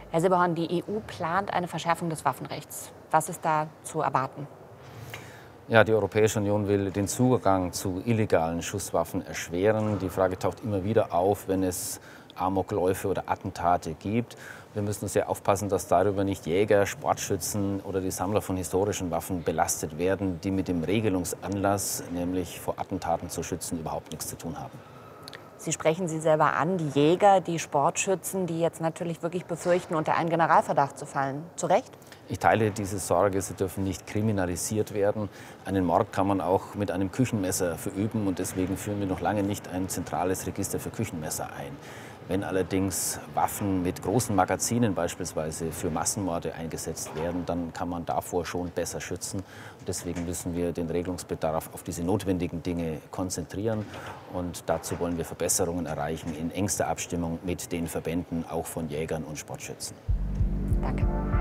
Herr Silberhorn, die EU plant eine Verschärfung des Waffenrechts. Was ist da zu erwarten? Ja, die Europäische Union will den Zugang zu illegalen Schusswaffen erschweren. Die Frage taucht immer wieder auf, wenn es Amokläufe oder Attentate gibt. Wir müssen sehr aufpassen, dass darüber nicht Jäger, Sportschützen oder die Sammler von historischen Waffen belastet werden, die mit dem Regelungsanlass, nämlich vor Attentaten zu schützen, überhaupt nichts zu tun haben. Sie sprechen sie selber an, die Jäger, die Sportschützen, die jetzt natürlich wirklich befürchten, unter einen Generalverdacht zu fallen. Zu Recht? Ich teile diese Sorge, sie dürfen nicht kriminalisiert werden. Einen Mord kann man auch mit einem Küchenmesser verüben und deswegen führen wir noch lange nicht ein zentrales Register für Küchenmesser ein. Wenn allerdings Waffen mit großen Magazinen beispielsweise für Massenmorde eingesetzt werden, dann kann man davor schon besser schützen. Deswegen müssen wir den Regelungsbedarf auf diese notwendigen Dinge konzentrieren. Und dazu wollen wir Verbesserungen erreichen in engster Abstimmung mit den Verbänden, auch von Jägern und Sportschützen. Danke.